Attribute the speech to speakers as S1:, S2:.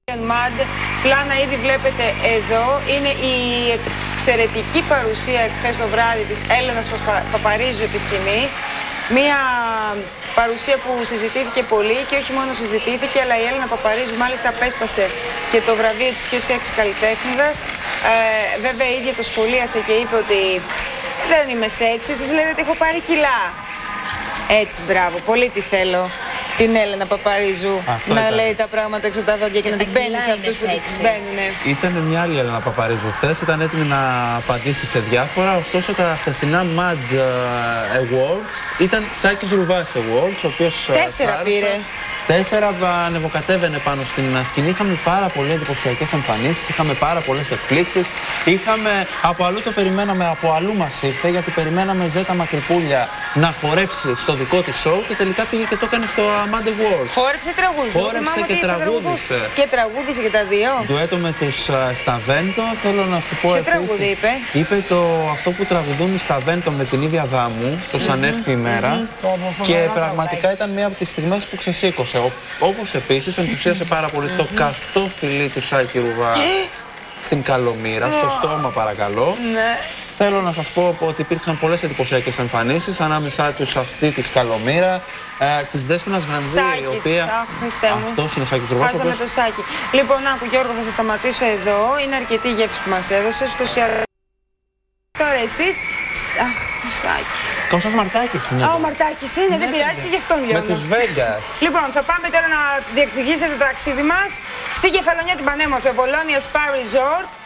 S1: Mad, πλάνα ήδη βλέπετε εδώ, είναι η εξαιρετική παρουσία χθες το βράδυ της Έλενας Παπαρίζου επί σκηνής. Μία παρουσία που συζητήθηκε πολύ και όχι μόνο συζητήθηκε, αλλά η Έλενα Παπαρίζου μάλιστα απέσπασε και το βραβείο της πιο σεξ καλλιτέχνηδας. Βέβαια η ίδια το σχολίασε και είπε ότι δεν είμαι σεξι, εσείς λέτε ότι έχω πάρει κιλά. Έτσι, μπράβο, πολύ τη θέλω. Την Έλενα Παπαρίζου να λέει τα πράγματα έξω από τα δόντια και να την μπαίνει σε αυτούς που την μπαίνουνε.
S2: Ήταν μια άλλη Έλενα Παπαρίζου χθες, ήταν έτοιμη να απαντήσει σε διάφορα, ωστόσο τα χθεσινά Mad Awards ήταν Σάκης Ρουβάς Awards, ο οποίος
S1: 4 πήρε.
S2: 4 ανεβοκατέβαινε πάνω στην σκηνή. Είχαμε πάρα πολλές εντυπωσιακές εμφανίσεις, είχαμε πάρα πολλές εκπλήξεις. Είχαμε από αλλού το περιμέναμε, από αλλού μας ήρθε, γιατί περιμέναμε Ζέτα Μακρυπούλια να χορέψει στο δικό της σοου και τελικά πήγε και το έκανε στο Mad Awards.
S1: Χόρεψε, τραγούδισε.
S2: Χόρεψε και τραγούδισε.
S1: Και τραγούδισε και τα δύο.
S2: Ντουέτο με τους Σταβέντο, θέλω να σου πω.
S1: Ποιο τραγούδι είπε?
S2: Είπε αυτό που τραγουδούν οι Σταβέντο με την ίδια Δάμου, το Σαν έρθει η μέρα. Και πραγματικά ήταν μία από τις στιγμές που ξεσήκωσε. Όπως επίσης ενθουσίασε πάρα πολύ το καυτό φιλί του Σάκη Ρουβά στην Καλομήρα, στο στόμα παρακαλώ. Θέλω να σας πω ότι υπήρξαν πολλές εντυπωσιακές εμφανίσεις ανάμεσά τους αυτή της Καλομήρα, της Δέσποινας Βανδύ, η οποία... Αυτός είναι ο Σάκης Ρουβάς.
S1: Χάσαμε το Σάκη. Λοιπόν, άκου Γιώργο, θα σας σταματήσω εδώ. Είναι αρκετή η γεύση που μας έδωσες. Τώρα εσείς... Αχ, ο Σάκης.
S2: Κώστας Μαρτάκης είναι.
S1: Α, ο Μαρτάκης είναι, δεν πειράζει και γι' αυτόν λέω.
S2: Με τους Vegas.
S1: Λοιπόν, θα πάμε τώρα να διεκδικήσετε το ταξίδι μας στη Κεφαλονιά την Πανέμορφη, Bologna Spa Resort.